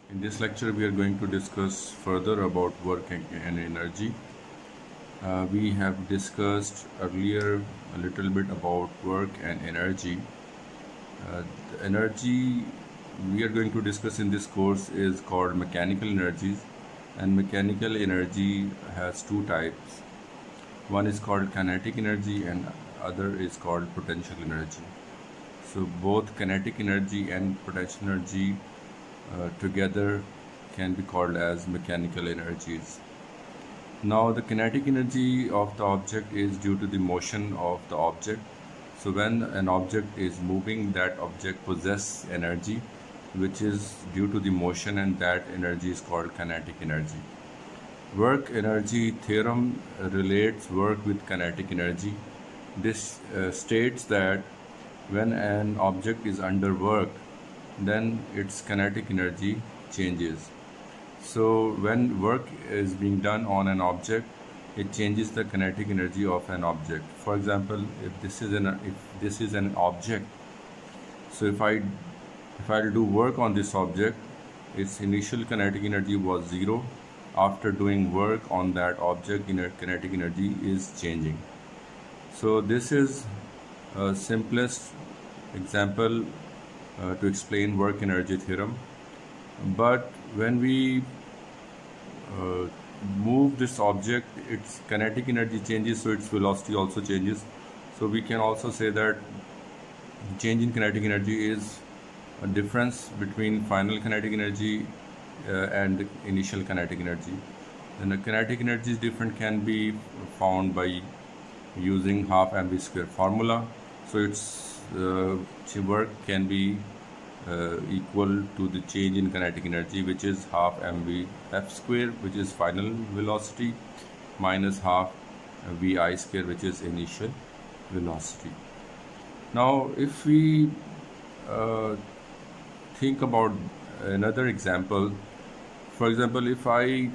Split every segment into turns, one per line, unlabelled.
In this lecture, we are going to discuss further about work and energy. We have discussed earlier a little bit about work and energy. The energy we are going to discuss in this course is called mechanical energies, and mechanical energy has two types. One is called kinetic energy and other is called potential energy. So both kinetic energy and potential energy together can be called as mechanical energies. Now the kinetic energy of the object is due to the motion of the object. So when an object is moving, that object possesses energy which is due to the motion, and that energy is called kinetic energy. Work energy theorem relates work with kinetic energy. This states that when an object is under work, then its kinetic energy changes. So when work is being done on an object, it changes the kinetic energy of an object. For example, if this is an object, so if I'll do work on this object, its initial kinetic energy was 0. After doing work on that object, kinetic energy is changing. So this is a simplest example to explain work energy theorem. But when we move this object, its kinetic energy changes, so its velocity also changes. So we can also say that change in kinetic energy is a difference between final kinetic energy and initial kinetic energy. And the kinetic energy is different can be found by using half mv square formula. So its work can be equal to the change in kinetic energy, which is half mv f square, which is final velocity, minus half vi square, which is initial velocity. Now if we think about another example, for example, if I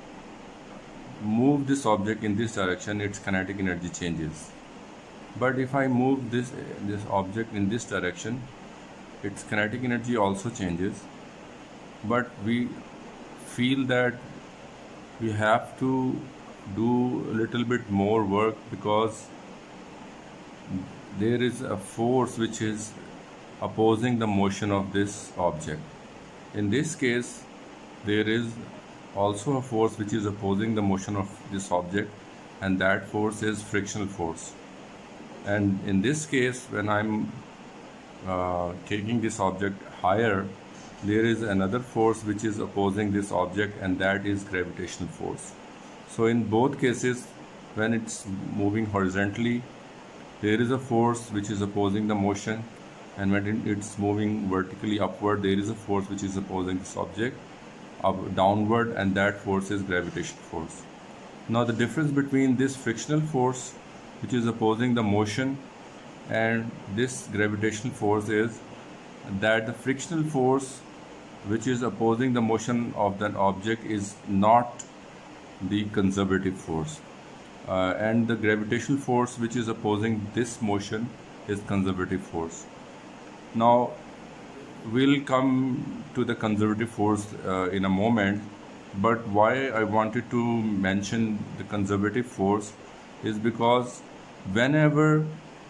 move this object in this direction, its kinetic energy changes. But if I move this object in this direction, its kinetic energy also changes. But we feel that we have to do a little bit more work because there is a force which is opposing the motion of this object. In this case, there is also a force which is opposing the motion of this object, and that force is frictional force. And in this case, when I'm taking this object higher, there is another force which is opposing this object, and that is gravitational force. So in both cases, when it's moving horizontally, there is a force which is opposing the motion, and when it's moving vertically upward, there is a force which is opposing this object downward, and that force is gravitational force. Now the difference between this frictional force which is opposing the motion and this gravitational force is that the frictional force which is opposing the motion of that object is not the conservative force, and the gravitational force which is opposing this motion is conservative force. Now we'll come to the conservative force in a moment, but why I wanted to mention the conservative force is because whenever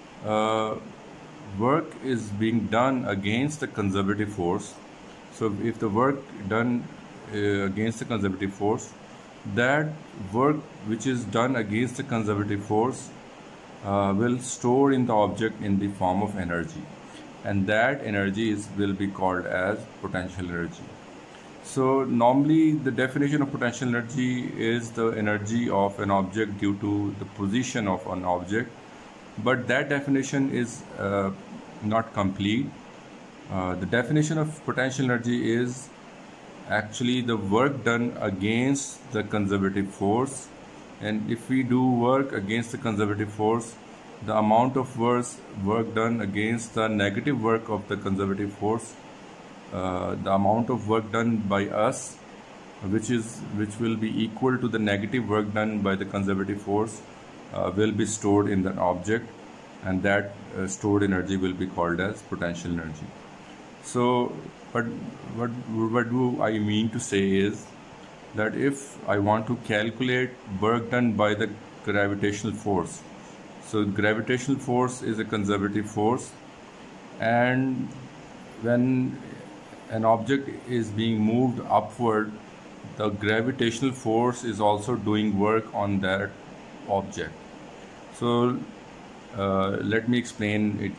work is being done against the conservative force, so if the work done against the conservative force, that work which is done against the conservative force will store in the object in the form of energy, and that energy will be called as potential energy. So normally the definition of potential energy is the energy of an object due to the position of an object, but that definition is not complete. The definition of potential energy is actually the work done against the conservative force, and if we do work against the conservative force, the amount of work done against the negative work of the conservative force, the amount of work done by us, which will be equal to the negative work done by the conservative force, will be stored in the object, and that stored energy will be called as potential energy. So, but what do I mean to say is that if I want to calculate work done by the gravitational force, so gravitational force is a conservative force, and when an object is being moved upward, the gravitational force is also doing work on that object. So let me explain it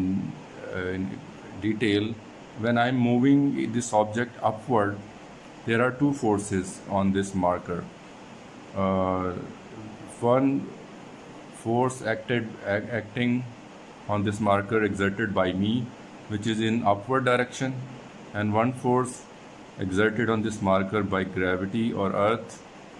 in detail. When I'm moving this object upward, there are two forces on this marker. Uh, One force acting on this marker exerted by me, which is in upward direction, and one force exerted on this marker by gravity or earth,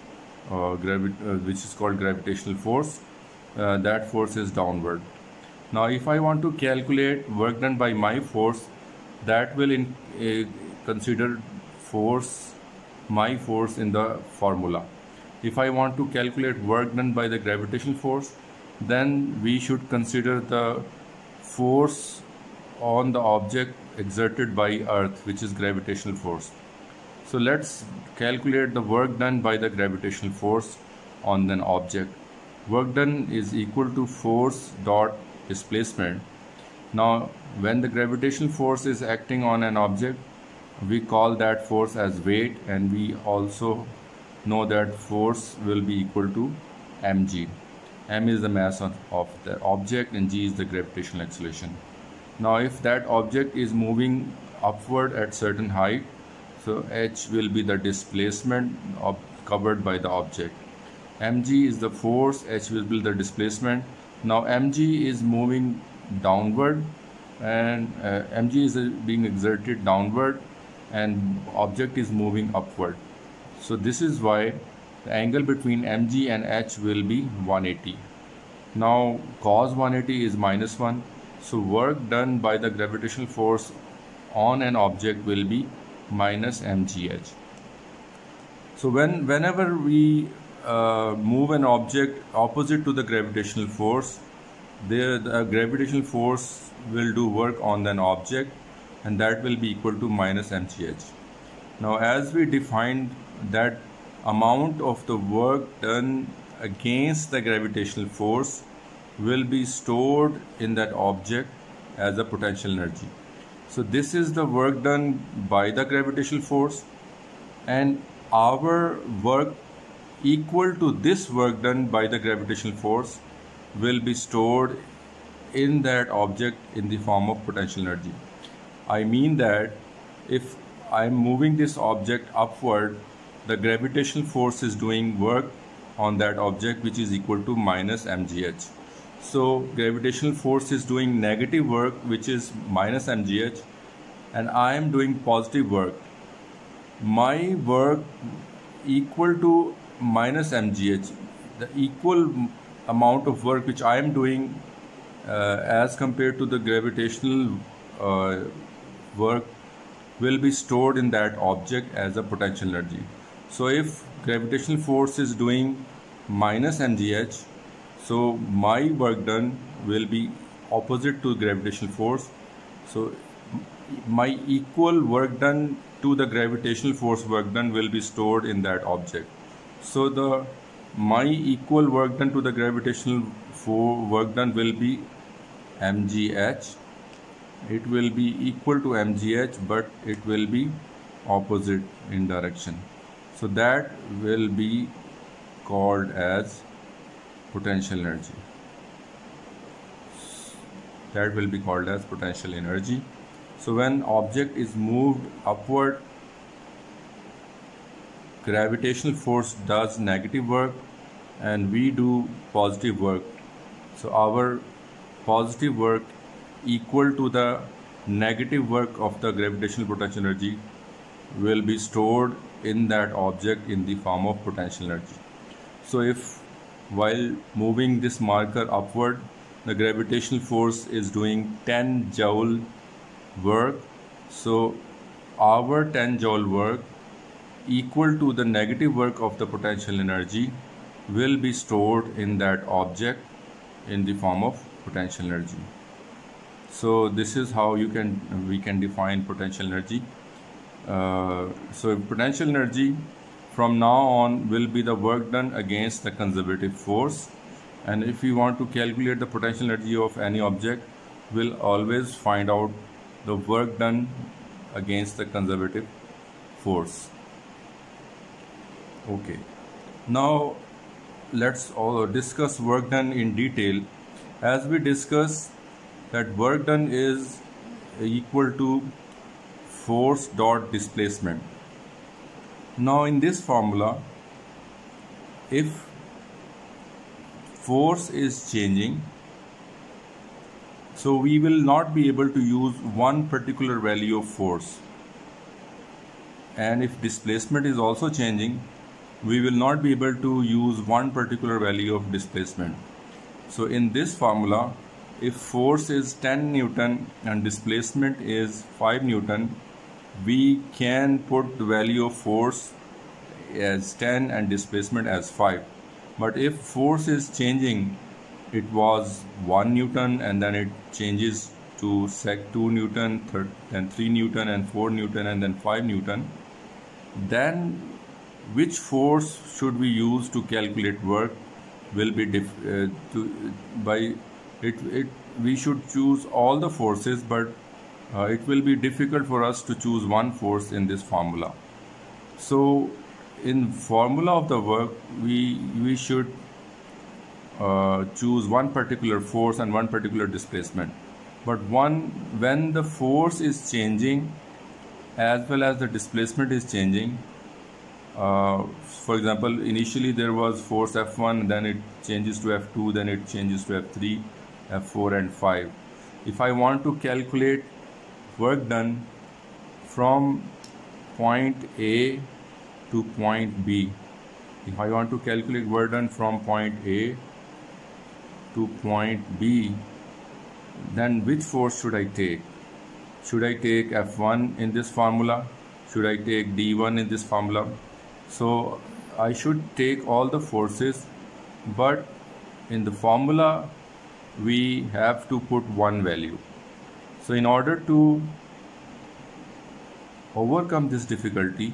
which is called gravitational force. That force is downward. Now if I want to calculate work done by my force, that will consider force, my force in the formula. If I want to calculate work done by the gravitational force, then we should consider the force on the object exerted by earth, which is gravitational force. So let's calculate the work done by the gravitational force on an object. Work done is equal to force dot displacement. Now when the gravitational force is acting on an object, we call that force as weight, and we also know that force will be equal to mg. M is the mass of the object and g is the gravitational acceleration. Now if that object is moving upward at certain height, so h will be the displacement covered by the object. Mg is the force, h will be the displacement. Now mg is moving downward, and mg is being exerted downward, and object is moving upward. So this is why the angle between mg and h will be 180. Now cos 180 is -1. So work done by the gravitational force on an object will be minus mgh. So whenever we move an object opposite to the gravitational force, the gravitational force will do work on an object, and that will be equal to minus mgh. Now as we defined that amount of the work done against the gravitational force will be stored in that object as a potential energy. So this is the work done by the gravitational force, and our work equal to this work done by the gravitational force will be stored in that object in the form of potential energy. I mean that if I'm moving this object upward, the gravitational force is doing work on that object, which is equal to minus mgh. So gravitational force is doing negative work, which is minus mgh, and I am doing positive work. My work equal to minus mgh, the equal amount of work which I am doing as compared to the gravitational work will be stored in that object as a potential energy. So if gravitational force is doing minus mgh, so my work done will be opposite to gravitational force. So my equal work done to the gravitational force work done will be stored in that object. So my equal work done to the gravitational work done will be mgh. It will be equal to mgh, but it will be opposite in direction. So that will be called as potential energy. That will be called as potential energy. So when object is moved upward, gravitational force does negative work and we do positive work. So our positive work equal to the negative work of the gravitational potential energy will be stored in that object in the form of potential energy. So if while moving this marker upward, the gravitational force is doing 10 joule work, so our 10 joule work equal to the negative work of the potential energy will be stored in that object in the form of potential energy. So this is how we can define potential energy. So potential energy from now on will be the work done against the conservative force, and if we want to calculate the potential energy of any object, we'll always find out the work done against the conservative force. Okay, now let's all discuss work done in detail. As we discuss that work done is equal to force dot displacement. Now in this formula, if force is changing, so we will not be able to use one particular value of force, and if displacement is also changing, we will not be able to use one particular value of displacement. So in this formula, if force is 10 Newton and displacement is 5 Newton, we can put the value of force as 10 and displacement as 5. But if force is changing, it was 1 Newton and then it changes to 2 Newton, then 3 Newton and 4 Newton and then 5 Newton, then which force should we use to calculate work will be we should choose all the forces, but it will be difficult for us to choose one force in this formula. So in formula of the work, we should choose one particular force and one particular displacement. But when the force is changing as well as the displacement is changing, for example, initially there was force F1, then it changes to F2, then it changes to F3, F4 and 5. If I want to calculate work done from point A to point B, if I want to calculate work done from point A to point B, then which force should I take? Should I take F1 in this formula? Should I take D1 in this formula? So I should take all the forces, but in the formula we have to put one value. So in order to overcome this difficulty,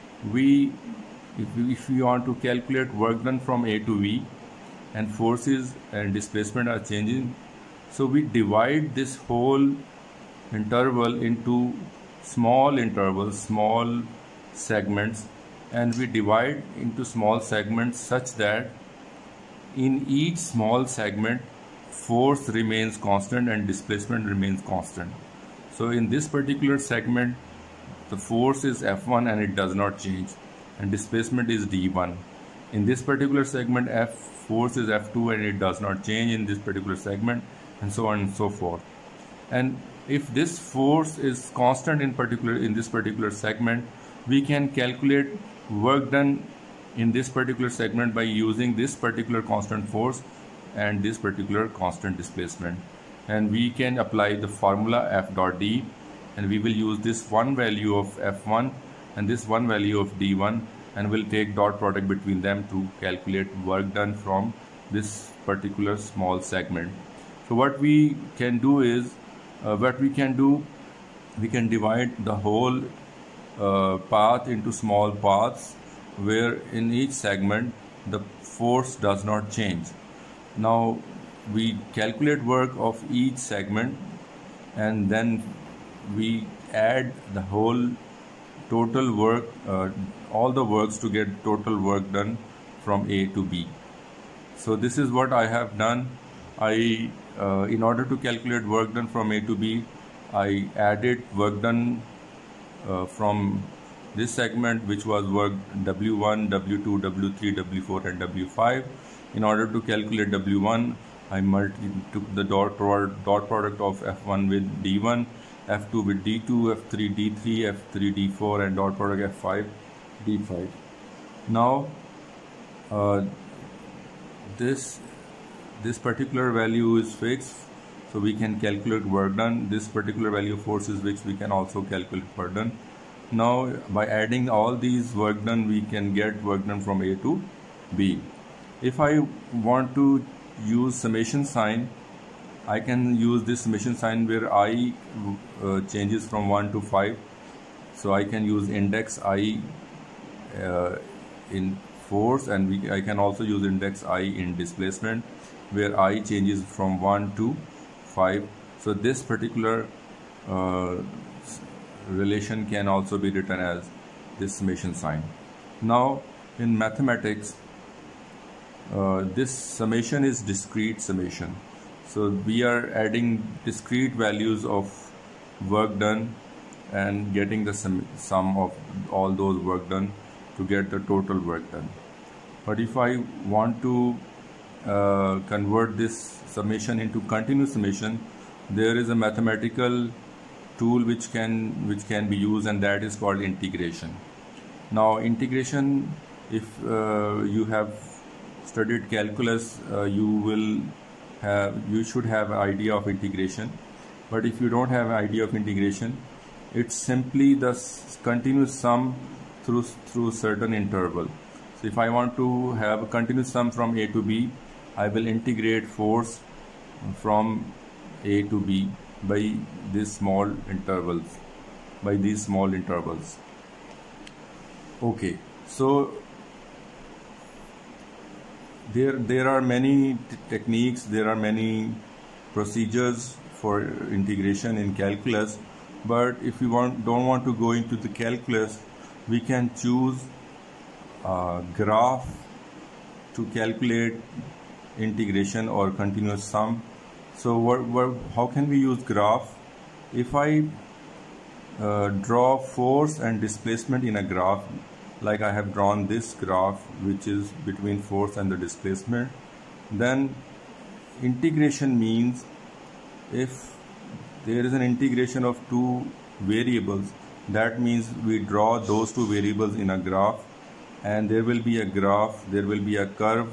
if we want to calculate work done from A to B and forces and displacement are changing, so we divide this whole interval into small intervals, small segments, and we divide into small segments such that in each small segment force remains constant and displacement remains constant. So in this particular segment, the force is F1 and it does not change, and displacement is D1. In this particular segment, force is F2 and it does not change in this particular segment, and so on and so forth. And if this force is constant in this particular segment, we can calculate work done in this particular segment by using this particular constant force and this particular constant displacement, and we can apply the formula F dot D, and we will use this one value of F1 and this one value of D1, and we'll take dot product between them to calculate work done from this particular small segment. So what we can do is we can divide the whole path into small paths where in each segment the force does not change. Now we calculate work of each segment, and then we add the whole total work, all the works, to get total work done from A to B. So this is what I have done. In order to calculate work done from A to B, I added work done from this segment, which was work W1, W2, W3, W4 and W5. In order to calculate W1, I took the dot product of F1 with D1, F2 with D2, F3 D3, F3 D4 and dot product F5 D5. Now this particular value is fixed, so we can calculate work done. This particular value of force is which we can also calculate work done. Now by adding all these work done, we can get work done from A to B. If I want to use summation sign, I can use this summation sign where I changes from 1 to 5. So I can use index I in force, and I can also use index I in displacement, where I changes from 1 to 5. So this particular uh, relation can also be written as this summation sign. Now in mathematics, this summation is discrete summation. So we are adding discrete values of work done and getting the sum of all those work done to get the total work done. But if I want to convert this summation into continuous summation, there is a mathematical tool which can be used, and that is called integration. Now integration, if you have studied calculus, you should have an idea of integration. But if you don't have an idea of integration, it's simply the continuous sum through certain interval. So if I want to have a continuous sum from A to B, I will integrate force from A to B by these small intervals. Okay, so there are many techniques, there are many procedures for integration in calculus. But if you don't want to go into the calculus, we can choose a graph to calculate integration or continuous sum. So how can we use graph? If I draw force and displacement in a graph, like I have drawn this graph which is between force and the displacement, then integration means if there is an integration of two variables, that means we draw those two variables in a graph, and there will be a curve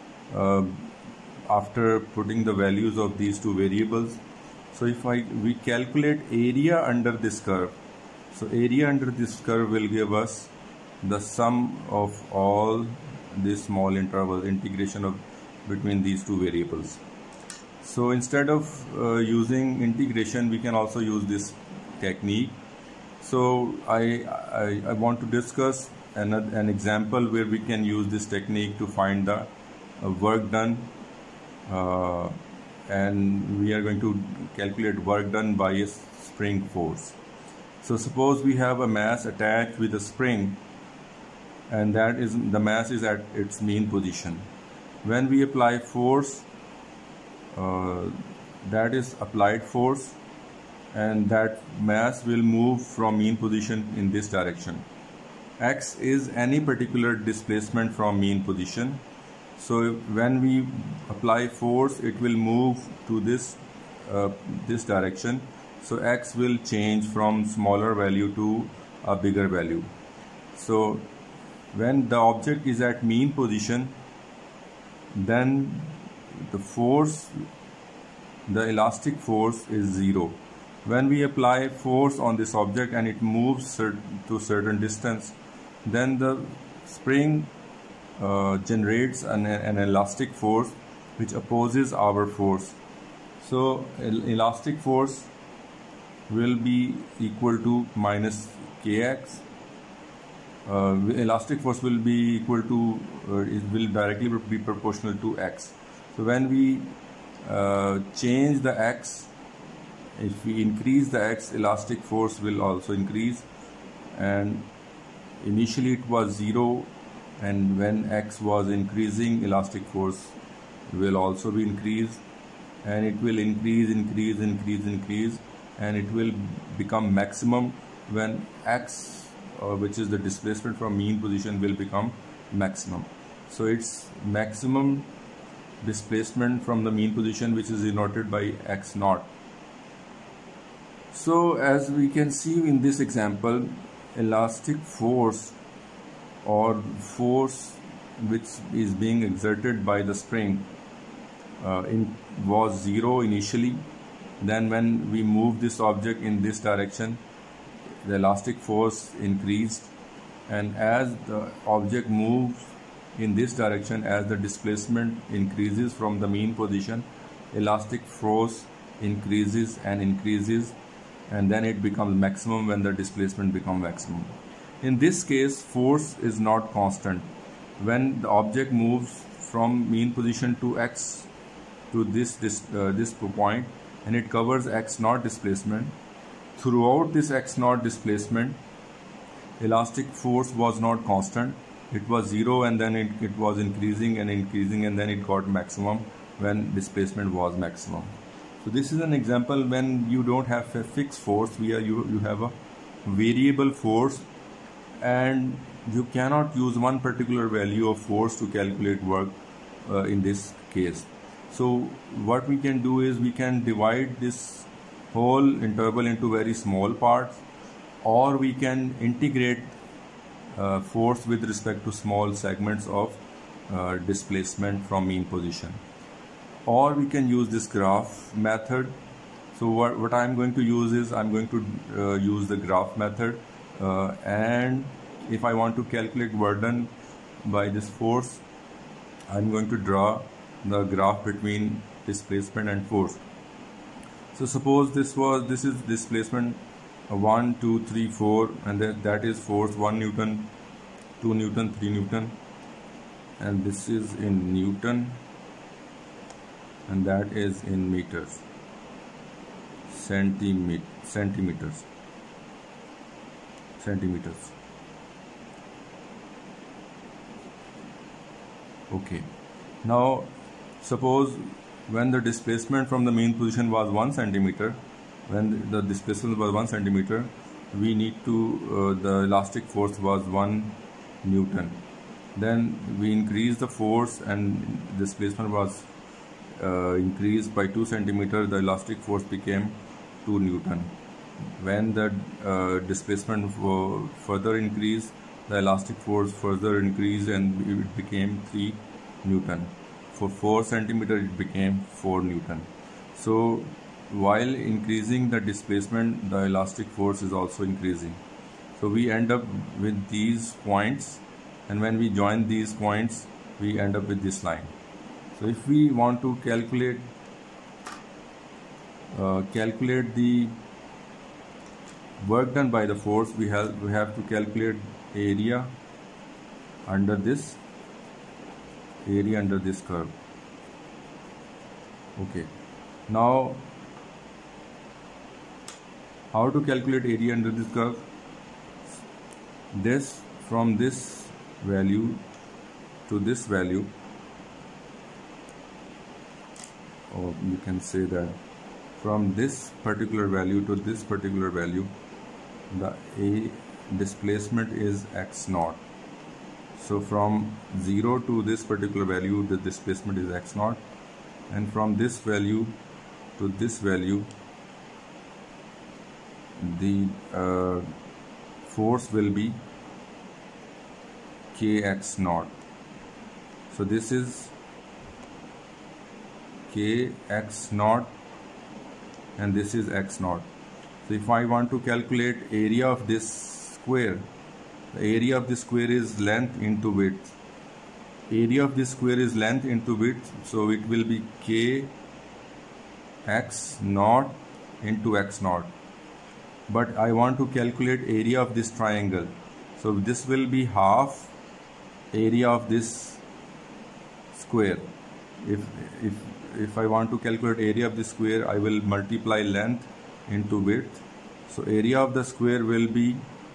after putting the values of these two variables. So if we calculate area under this curve, so area under this curve will give us the sum of all these small intervals, integration of between these two variables. So instead of using integration, we can also use this technique. So I want to discuss an example where we can use this technique to find the work done, and we are going to calculate work done by a spring force. So suppose we have a mass attached with a spring, and the mass is at its mean position. When we apply force, that is applied force, and that mass will move from mean position in this direction. X is any particular displacement from mean position. So when we apply force, it will move to this direction. So X will change from smaller value to a bigger value. So when the object is at mean position, then the elastic force is 0. When we apply force on this object and it moves to certain distance, then the spring generates an elastic force which opposes our force. So elastic force will be equal to minus kx. Elastic force will be equal to it will directly be proportional to x. So when we change the x, if we increase the x, elastic force will also increase, and initially it was 0, and when x was increasing, elastic force will also be increased, and it will increase, and it will become maximum when x, which is the displacement from mean position, will become maximum. So it's maximum displacement from the mean position, which is denoted by x naught. So as we can see in this example, elastic force or force which is being exerted by the spring was 0 initially. Then when we move this object in this direction, the elastic force increased, and as the object moves in this direction, as the displacement increases from the mean position, elastic force increases and increases, and then it becomes maximum when the displacement becomes maximum. In this case, force is not constant. When the object moves from mean position to x to this point, and it covers x naught displacement, throughout this x naught displacement, elastic force was not constant. It was zero, and then it was increasing and increasing, and then it got maximum when displacement was maximum. So this is an example when you don't have a fixed force, you have a variable force, and you cannot use one particular value of force to calculate work in this case. So what we can do is we can divide this whole interval into very small parts, or we can integrate force with respect to small segments of displacement from mean position, or we can use this graph method. So what I'm going to use is I'm going to use the graph method, and if I want to calculate work done by this force, I'm going to draw the graph between displacement and force. So suppose this is displacement 1, 2, 3, 4, and that is force 1 Newton, 2 Newton, 3 Newton, and this is in Newton, and that is in meters, centimeters. Okay, now suppose when the displacement from the mean position was 1 centimeter, when the displacement was 1 centimeter, we need to the elastic force was 1 Newton. Then we increased the force and displacement was increased by 2 centimeter. The elastic force became 2 Newton. When the displacement further increased, the elastic force further increased and it became 3 Newton. For 4 centimeter it became 4 Newton. So while increasing the displacement, the elastic force is also increasing. So we end up with these points, and when we join these points, we end up with this line. So if we want to calculate the work done by the force, we have to calculate area under this curve. Okay, now how to calculate area under this curve? This, from this value to this value, or you can say that from this particular value to this particular value, the displacement is x naught. So from 0 to this particular value, the displacement is x naught, and from this value to this value, the force will be kx naught. So this is kx naught, and this is x naught. So if I want to calculate area of this square, the area of this square is length into width. Area of this square is length into width, so it will be kx naught into x naught. But I want to calculate area of this triangle, so this will be half area of this square. If I want to calculate area of this square, I will multiply length into width. So area of the square will be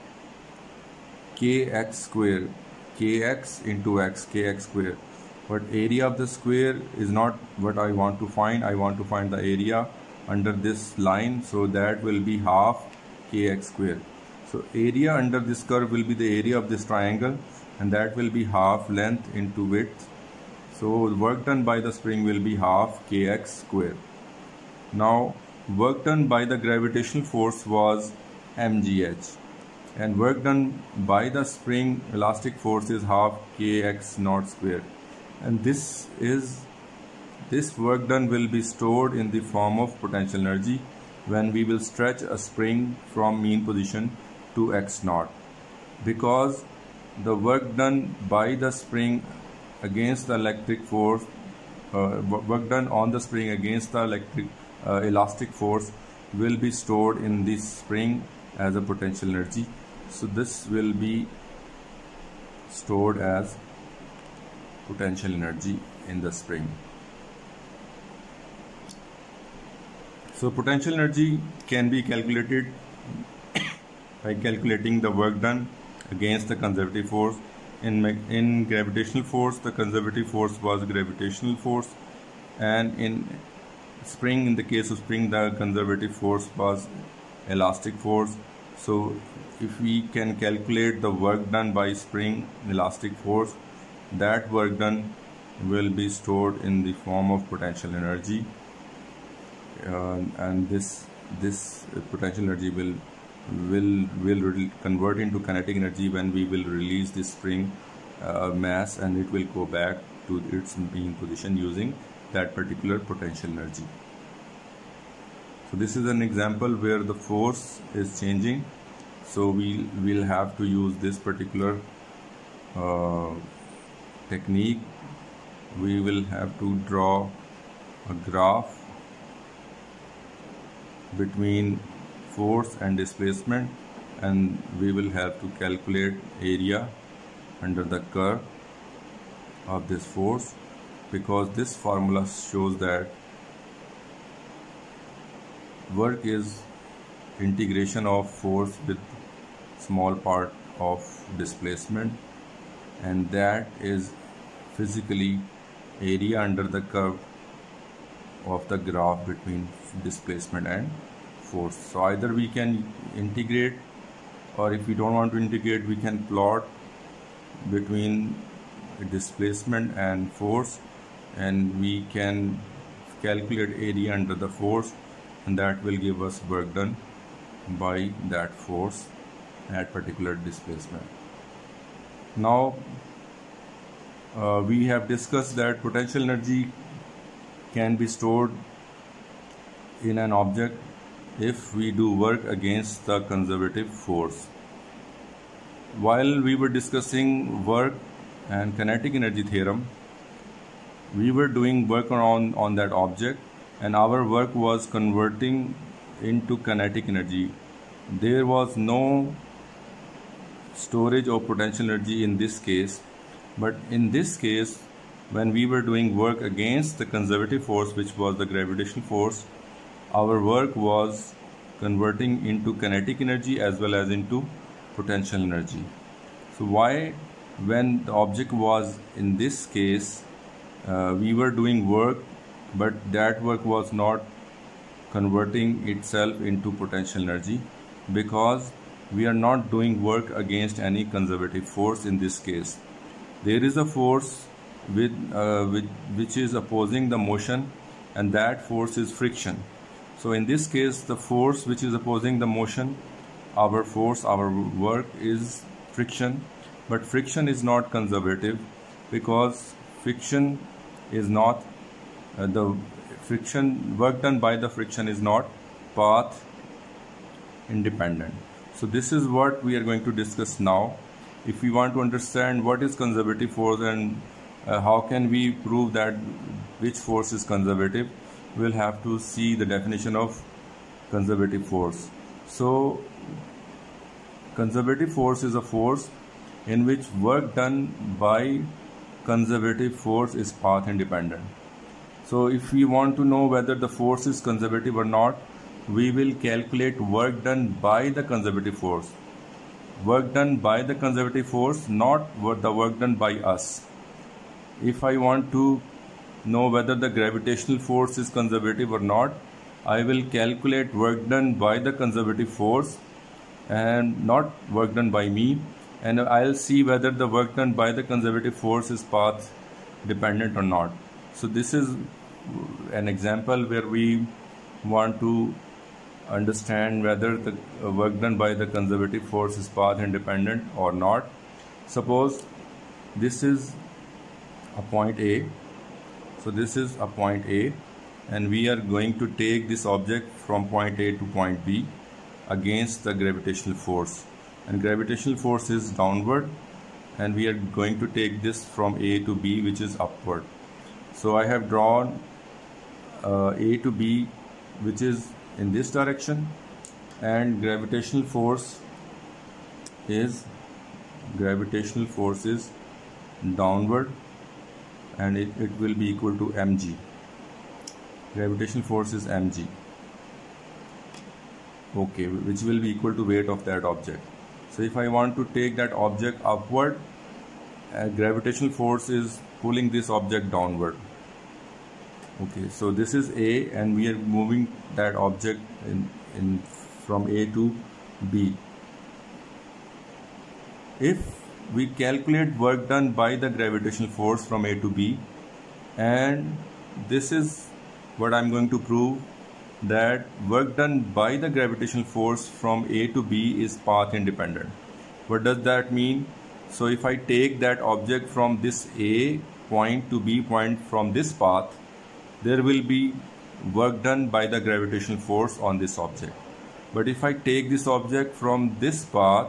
kx square, kx into x, kx square. But area of the square is not what I want to find. I want to find the area under this line, so that will be half kx square. So area under this curve will be the area of this triangle, and that will be half length into width. So the work done by the spring will be half kx square. Now work done by the gravitational force was mgh, and work done by the spring elastic force is half kx naught square. And this work done will be stored in the form of potential energy when we will stretch a spring from mean position to x naught, because the work done by the spring against the electric force work done on the spring against the elastic force will be stored in this spring as a potential energy. So this will be stored as potential energy in the spring. So potential energy can be calculated by calculating the work done against the conservative force. In gravitational force, the conservative force was gravitational force, and in spring, in the case of spring, the conservative force was elastic force. So if we can calculate the work done by spring elastic force, that work done will be stored in the form of potential energy, and this potential energy will convert into kinetic energy when we will release this spring mass, and it will go back to its mean position using that particular potential energy. So this is an example where the force is changing. So we will have to use this particular technique. We will have to draw a graph between force and displacement, and we will have to calculate area under the curve of this force, because this formula shows that work is integration of force with small part of displacement, and that is physically area under the curve of the graph between displacement and force. So either we can integrate, or if we don't want to integrate, we can plot between displacement and force, and we can calculate area under the force, and that will give us work done by that force at particular displacement. Now we have discussed that potential energy can be stored in an object if we do work against the conservative force. While we were discussing work and kinetic energy theorem, we were doing work on that object, and our work was converting into kinetic energy. There was no storage of potential energy in this case, but in this case, when we were doing work against the conservative force, which was the gravitational force, our work was converting into kinetic energy as well as into potential energy. So why, when the object was in this case, we were doing work, but that work was not converting itself into potential energy, because we are not doing work against any conservative force in this case. There is a force which is opposing the motion, and that force is friction. So in this case, the force which is opposing the motion, our work is friction, but friction is not conservative, because friction is not work done by the friction is not path independent. So this is what we are going to discuss now. If we want to understand what is conservative force and how can we prove that which force is conservative, we'll have to see the definition of conservative force. So conservative force is a force in which work done by conservative force is path independent. So if we want to know whether the force is conservative or not, we will calculate work done by the conservative force. Work done by the conservative force, not the work done by us. If I want to know whether the gravitational force is conservative or not, I will calculate work done by the conservative force and not work done by me, and I'll see whether the work done by the conservative force is path dependent or not. So this is an example where we want to understand whether the work done by the conservative force is path independent or not. Suppose this is a point A. So this is a point A, and we are going to take this object from point A to point B against the gravitational force, and gravitational force is downward, and we are going to take this from A to B, which is upward. So I have drawn A to B, which is in this direction, and gravitational force is downward, and it will be equal to mg. Gravitational force is mg, okay, which will be equal to weight of that object. So if I want to take that object upward, gravitational force is pulling this object downward. Okay, so this is A, and we are moving that object in from A to B. If we calculate work done by the gravitational force from A to B, and this is what I'm going to prove, that work done by the gravitational force from A to B is path independent. What does that mean? So if I take that object from this A point to B point from this path, there will be work done by the gravitational force on this object. But if I take this object from this path,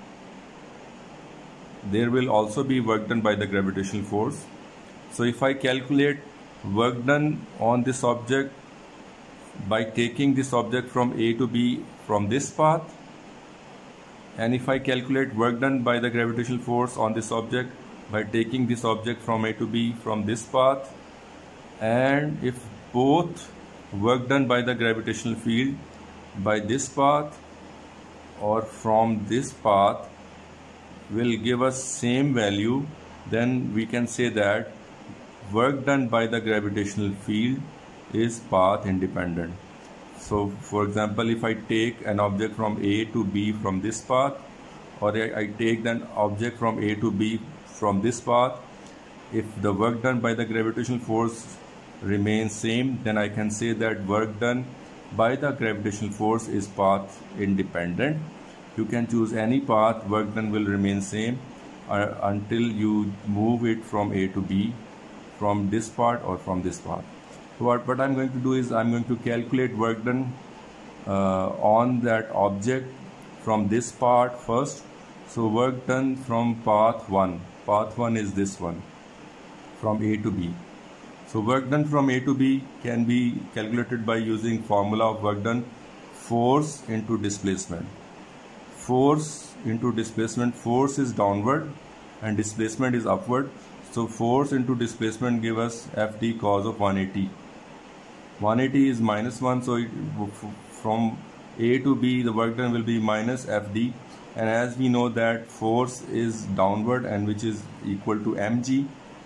there will also be work done by the gravitational force. So if I calculate work done on this object by taking this object from A to B from this path, and if I calculate work done by the gravitational force on this object by taking this object from A to B from this path, and if both work done by the gravitational field by this path or from this path will give us same value, then we can say that work done by the gravitational field is path independent. So for example, if I take an object from A to B from this path, or I take an object from A to B from this path, if the work done by the gravitational force remains same, then I can say that work done by the gravitational force is path independent. You can choose any path, work done will remain same until you move it from A to B from this part or from this path. So what I'm going to do is I'm going to calculate work done on that object from this part first. So work done from path 1. Path 1 is this one, from A to B. So work done from A to B can be calculated by using formula of work done, force into displacement. Force into displacement, force is downward and displacement is upward. So force into displacement give us Fd cos of 180. 180 is -1, so from A to B the work done will be minus Fd, and as we know that force is downward and which is equal to mg,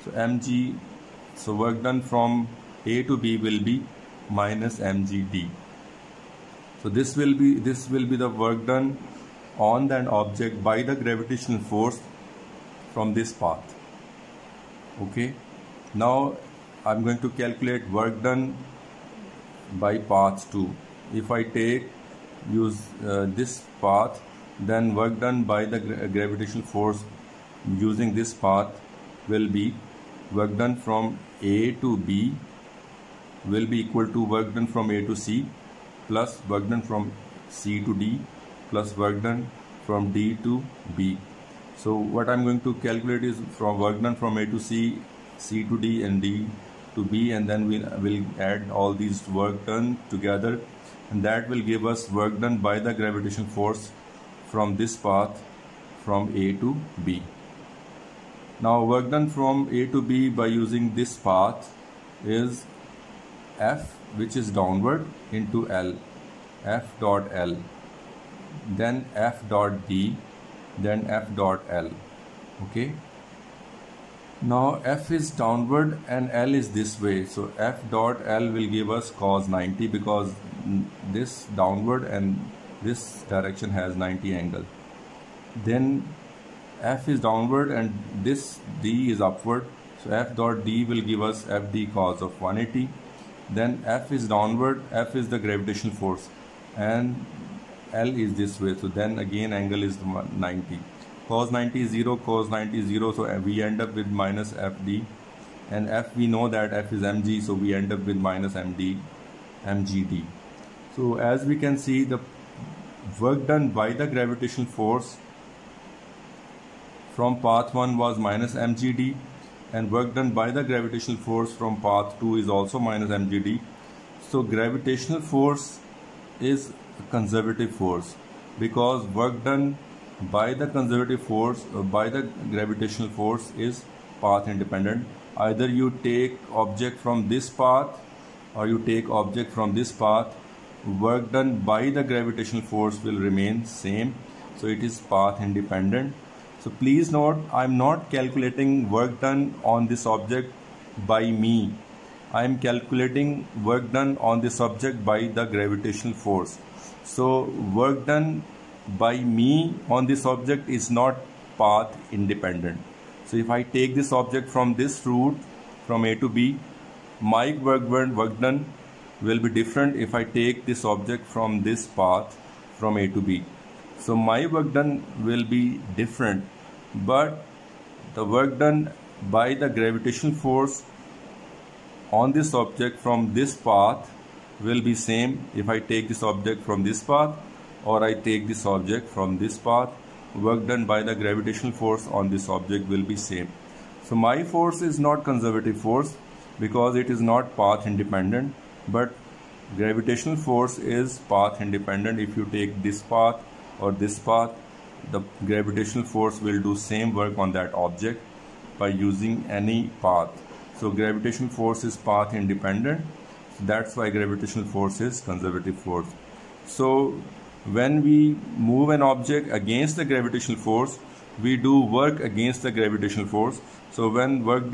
so work done from A to B will be minus mgd. So this will be the work done on that object by the gravitational force from this path. Okay, now I'm going to calculate work done by path 2. If I use this path, then work done by the gravitational force using this path will be work done from A to B will be equal to work done from A to C plus work done from C to D plus work done from D to B. So what I'm going to calculate is from work done from A to C, C to D and D to B, and then we'll add all these work done together, and that will give us work done by the gravitational force from this path from A to B. Now work done from A to B by using this path is F, which is downward, into L, F dot L, then F dot D, then F dot L. Okay, now F is downward and L is this way, so F dot L will give us cos 90 because this downward and this direction has 90 angle. Then F is downward and this D is upward, so F dot D will give us Fd cos of 180. Then F is downward, F is the gravitational force, and L is this way, so then again angle is 90. Cos 90 is 0, cos 90 is 0, so we end up with minus Fd, and F we know that F is mg, so we end up with minus mgd. So as we can see, the work done by the gravitational force from path 1 was minus mgd, and work done by the gravitational force from path 2 is also minus mgd. So gravitational force is a conservative force because work done by the conservative force by the gravitational force is path independent. Either you take object from this path or you take object from this path, work done by the gravitational force will remain same, so it is path independent. So please note, I am not calculating work done on this object by me. I am calculating work done on this object by the gravitational force. So work done by me on this object is not path independent. So if I take this object from this route from A to B, my work done will be different if I take this object from this path from A to B. So my work done will be different, but the work done by the gravitational force on this object from this path will be same if I take this object from this path or I take this object from this path. Work done by the gravitational force on this object will be same. So my force is not conservative force because it is not path independent, but gravitational force is path independent. If you take this path or this path, the gravitational force will do same work on that object by using any path. So gravitational force is path independent. That's why gravitational force is conservative force. So when we move an object against the gravitational force, we do work against the gravitational force. So when work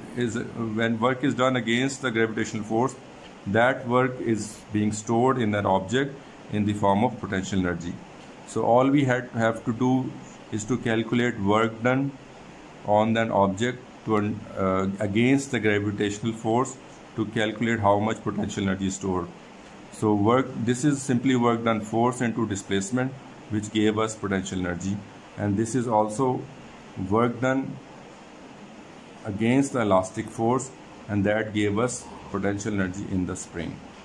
is done against the gravitational force, that work is being stored in that object in the form of potential energy. So all we have to do is to calculate work done on that object against the gravitational force to calculate how much potential energy is stored. So this is simply work done force into displacement, which gave us potential energy, and this is also work done against the elastic force, and that gave us potential energy in the spring.